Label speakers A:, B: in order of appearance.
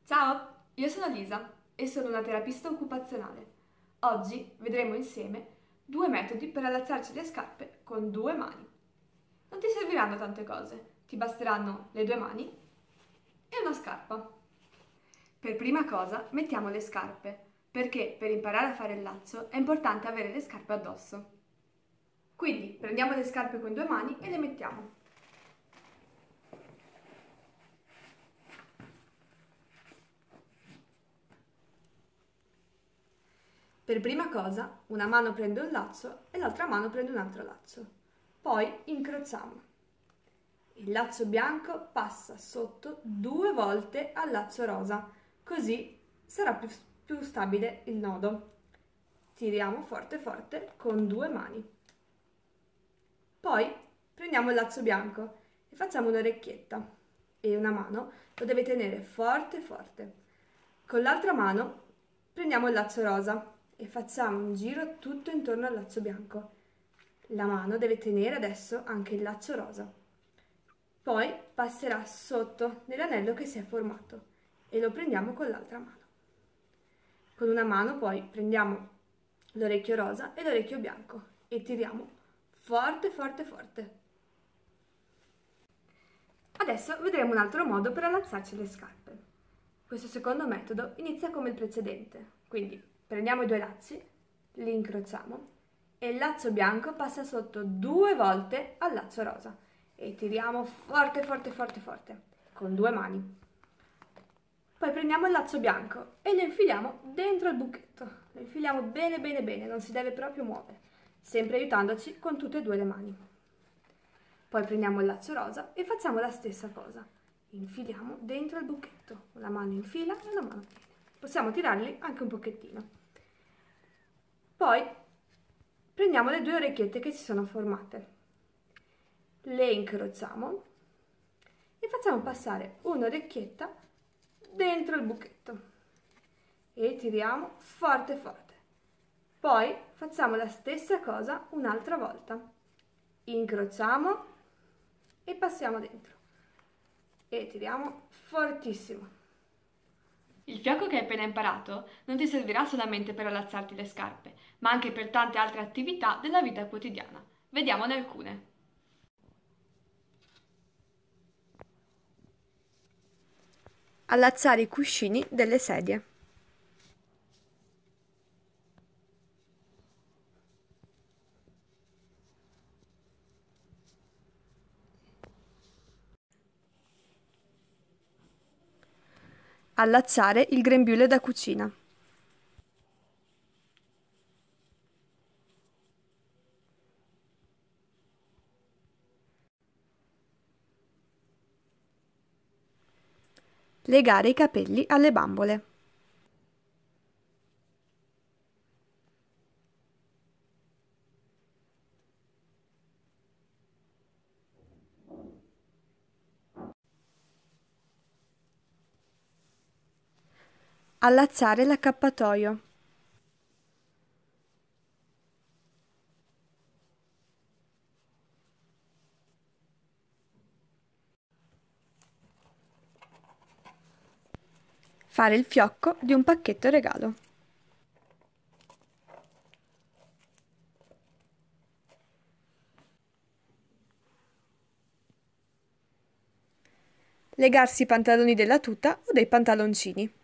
A: Ciao, io sono Lisa e sono una terapista occupazionale. Oggi vedremo insieme due metodi per allacciarci le scarpe con due mani. Non ti serviranno tante cose, ti basteranno le due mani e una scarpa. Per prima cosa mettiamo le scarpe, perché per imparare a fare il laccio è importante avere le scarpe addosso. Quindi prendiamo le scarpe con due mani e le mettiamo. Per prima cosa, una mano prende un laccio e l'altra mano prende un altro laccio. Poi incrociamo. Il laccio bianco passa sotto 2 volte al laccio rosa, così sarà più stabile il nodo. Tiriamo forte forte con 2 mani. Poi prendiamo il laccio bianco e facciamo un'orecchietta e una mano lo deve tenere forte forte. Con l'altra mano prendiamo il laccio rosa e facciamo un giro tutto intorno al laccio bianco. La mano deve tenere adesso anche il laccio rosa. Poi passerà sotto nell'anello che si è formato e lo prendiamo con l'altra mano. Con una mano poi prendiamo l'orecchio rosa e l'orecchio bianco e tiriamo forte forte forte. Adesso vedremo un altro modo per allacciarci le scarpe. Questo secondo metodo inizia come il precedente, quindi prendiamo i due lacci, li incrociamo e il laccio bianco passa sotto 2 volte al laccio rosa e tiriamo forte forte forte forte con 2 mani. Poi prendiamo il laccio bianco e lo infiliamo dentro il buchetto, lo infiliamo bene bene bene, non si deve proprio muovere, sempre aiutandoci con tutte e due le mani. Poi prendiamo il laccio rosa e facciamo la stessa cosa, infiliamo dentro il buchetto, una mano infila e una mano tiene. Possiamo tirarli anche un pochettino. Poi prendiamo le due orecchiette che si sono formate, le incrociamo e facciamo passare un'orecchietta dentro il buchetto e tiriamo forte forte. Poi facciamo la stessa cosa un'altra volta, incrociamo e passiamo dentro e tiriamo fortissimo. Il fiocco che hai appena imparato non ti servirà solamente per allacciarti le scarpe, ma anche per tante altre attività della vita quotidiana. Vediamone alcune. Allacciare i cuscini delle sedie. Allacciare il grembiule da cucina. Legare i capelli alle bambole. Allacciare l'accappatoio. Fare il fiocco di un pacchetto regalo. Legarsi i pantaloni della tuta o dei pantaloncini.